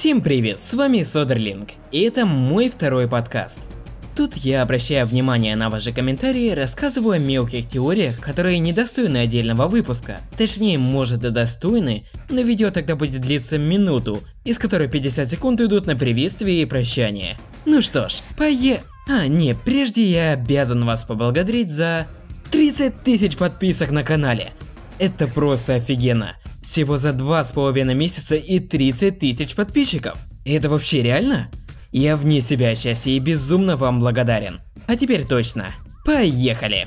Всем привет, с вами Содерлинг, и это мой второй подкаст. Тут я обращаю внимание на ваши комментарии, рассказываю о мелких теориях, которые недостойны отдельного выпуска. Точнее, может и достойны, но видео тогда будет длиться минуту, из которой 50 секунд идут на приветствие и прощание. Ну что ж, прежде я обязан вас поблагодарить за 30 тысяч подписок на канале. Это просто офигенно. Всего за 2,5 месяца и 30 тысяч подписчиков. Это вообще реально? Я вне себя от счастья и безумно вам благодарен. А теперь точно. Поехали!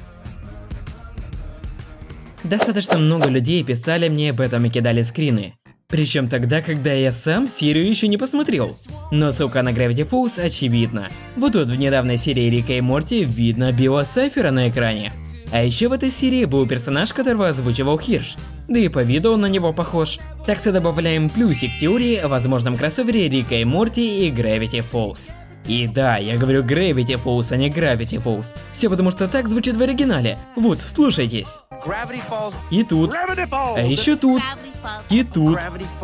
Достаточно много людей писали мне об этом и кидали скрины. Причем тогда, когда я сам серию еще не посмотрел. Но ссылка на Gravity Falls очевидна. Вот тут в недавней серии Рика и Морти видно Билла Сайфера на экране. А еще в этой серии был персонаж, которого озвучивал Хирш, да и по виду он на него похож. Так что добавляем плюсик к теории о возможном кроссовере Рика и Морти и Gravity Falls. И да, я говорю Gravity Falls, а не Gravity Falls. Все потому что так звучит в оригинале. Вот, вслушайтесь. И тут, а еще тут, и тут.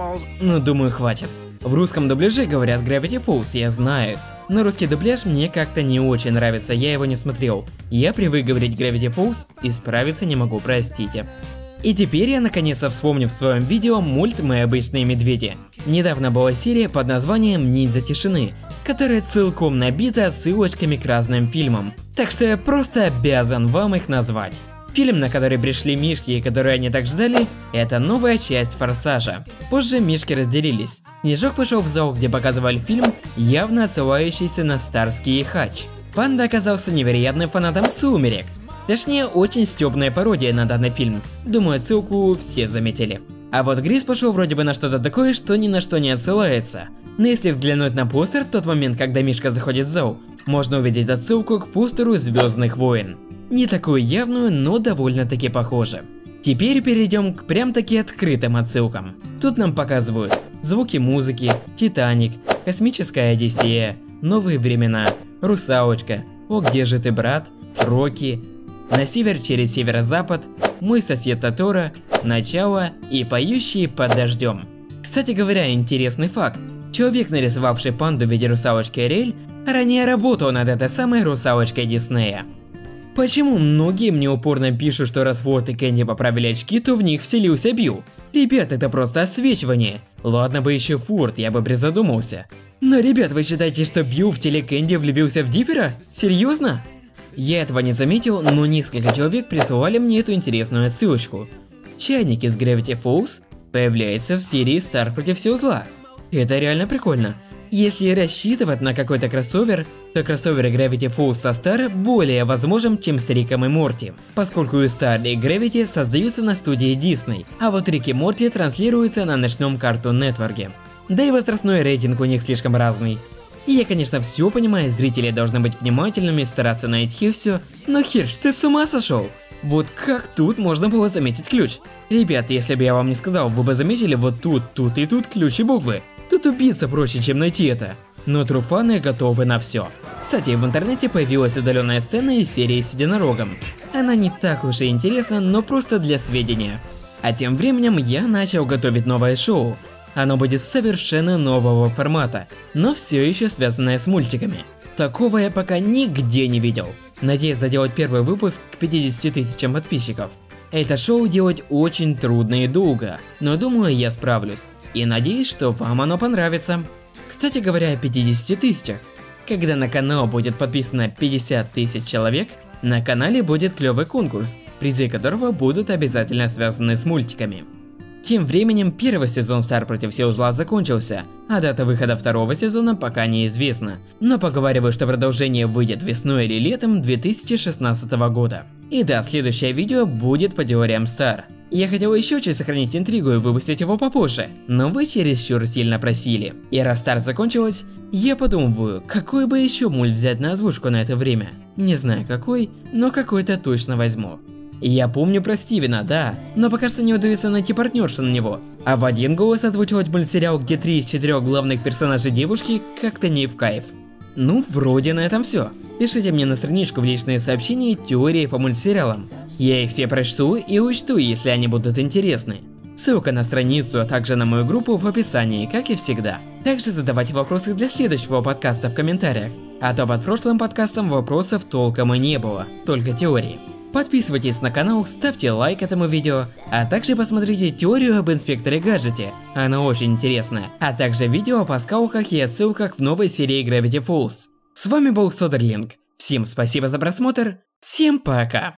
Ну, думаю, хватит. В русском дубляже говорят Gravity Falls, я знаю. Но русский дубляж мне как-то не очень нравится, я его не смотрел. Я привык говорить Gravity Falls и справиться не могу, простите. И теперь я наконец-то вспомню в своем видео мульт «Мы обычные медведи». Недавно была серия под названием «Ниндзя тишины», которая целиком набита ссылочками к разным фильмам. Так что я просто обязан вам их назвать. Фильм, на который пришли мишки и который они так ждали, это новая часть Форсажа. Позже мишки разделились. Снежок пошел в зал, где показывали фильм, явно отсылающийся на Старский и Хач. Панда оказался невероятным фанатом Сумерек. Точнее, очень стёбная пародия на данный фильм. Думаю, отсылку все заметили. А вот Грис пошел вроде бы на что-то такое, что ни на что не отсылается. Но если взглянуть на постер в тот момент, когда Мишка заходит в зал, можно увидеть отсылку к постеру Звездных войн. Не такую явную, но довольно-таки похоже. Теперь перейдем к прям-таки открытым отсылкам. Тут нам показывают звуки музыки, Титаник, Космическая Одиссея, Новые времена, Русалочка, О, где же ты, брат, Рокки, На север через северо-запад, Мой сосед Тоторо, Начало и Поющие под дождем. Кстати говоря, интересный факт. Человек, нарисовавший панду в виде русалочки Ариэль, ранее работал над этой самой русалочкой Диснея. Почему многие мне упорно пишут, что раз Форд и Кэнди поправили очки, то в них вселился Билл? Ребят, это просто освечивание. Ладно бы еще Форд, я бы призадумался. Но, ребят, вы считаете, что Билл в теле Кэнди влюбился в Диппера? Серьезно? Я этого не заметил, но несколько человек присылали мне эту интересную ссылочку. Чайник из Gravity Falls появляется в серии Старк против всего зла. Это реально прикольно. Если рассчитывать на какой-то кроссовер, то кроссовер Gravity Falls со Star более возможен, чем с Риком и Морти, поскольку и Star и Gravity создаются на студии Disney, а вот Рик и Морти транслируются на ночном Cartoon Network. Да и возрастной рейтинг у них слишком разный. И я, конечно, все понимаю, зрители должны быть внимательными, стараться найти все, но Хирш, ты с ума сошел? Вот как тут можно было заметить ключ? Ребят, если бы я вам не сказал, вы бы заметили вот тут, тут и тут ключ и буквы. Тут убиться проще, чем найти это. Но труфаны готовы на все. Кстати, в интернете появилась удаленная сцена из серии с единорогом. Она не так уж и интересна, но просто для сведения. А тем временем я начал готовить новое шоу. Оно будет совершенно нового формата, но все еще связанное с мультиками. Такого я пока нигде не видел. Надеюсь доделать первый выпуск к 50 тысячам подписчиков. Это шоу делать очень трудно и долго, но думаю, я справлюсь. И надеюсь, что вам оно понравится. Кстати говоря о 50 тысячах. Когда на канал будет подписано 50 тысяч человек, на канале будет клевый конкурс, призы которого будут обязательно связаны с мультиками. Тем временем первый сезон Стар против всего зла закончился, а дата выхода второго сезона пока неизвестна. Но поговариваю, что продолжение выйдет весной или летом 2016 года. И да, следующее видео будет по теориям Стар. Я хотел еще чуть сохранить интригу и выпустить его попозже, но вы чересчур сильно просили. И раз Стар закончилась, я подумываю, какой бы еще мульт взять на озвучку на это время. Не знаю какой, но какой-то точно возьму. Я помню про Стивена, да, но пока что не удается найти партнершу на него. А в один голос озвучивать мультсериал, где 3 из 4 главных персонажей девушки, как-то не в кайф. Ну, вроде на этом все. Пишите мне на страничку в личные сообщения теории по мультсериалам. Я их все прочту и учту, если они будут интересны. Ссылка на страницу, а также на мою группу в описании, как и всегда. Также задавайте вопросы для следующего подкаста в комментариях, а то под прошлым подкастом вопросов толком и не было, только теории. Подписывайтесь на канал, ставьте лайк этому видео, а также посмотрите теорию об инспекторе гаджете, она очень интересная, а также видео о пасхалках и отсылках в новой серии Gravity Falls. С вами был Содерлинг, всем спасибо за просмотр, всем пока!